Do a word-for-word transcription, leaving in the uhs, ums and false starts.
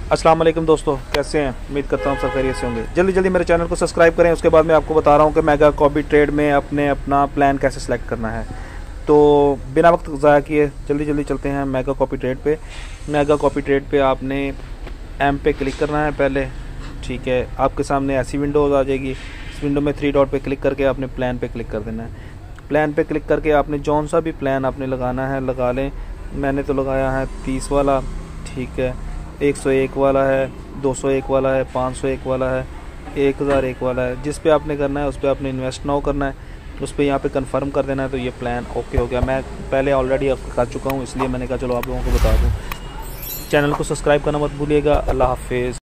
अस्सलाम वालेकुम दोस्तों, कैसे हैं? उम्मीद करता हूँ सब खैरियत से होंगे। जल्दी जल्दी मेरे चैनल को सब्सक्राइब करें। उसके बाद मैं आपको बता रहा हूँ कि मेगा कॉपी ट्रेड में अपने अपना प्लान कैसे सेलेक्ट करना है। तो बिना वक्त ज़ाया किए जल्दी जल्दी चलते हैं मेगा कॉपी ट्रेड पे। मेगा कॉपी ट्रेड पे आपने एम पे क्लिक करना है पहले, ठीक है। आपके सामने ऐसी विंडोज़ आ जाएगी। इस विंडो में थ्री डॉट पे क्लिक करके आपने प्लान पे क्लिक कर देना है। प्लान पे क्लिक करके आपने जौन सा भी प्लान आपने लगाना है लगा लें। मैंने तो लगाया है तीस वाला, ठीक है। एक सौ एक वाला है, दो सौ एक वाला है, पाँच सौ एक वाला है, एक हज़ार एक वाला है। जिस पे आपने करना है उस पर आपने इन्वेस्ट नाउ करना है, उस पर यहाँ पे कंफर्म कर देना है। तो ये प्लान ओके हो गया। मैं पहले ऑलरेडी आपको कर चुका हूँ, इसलिए मैंने कहा चलो आप लोगों को बता दूँ। चैनल को सब्सक्राइब करना मत भूलिएगा। अल्लाह हाफिज़।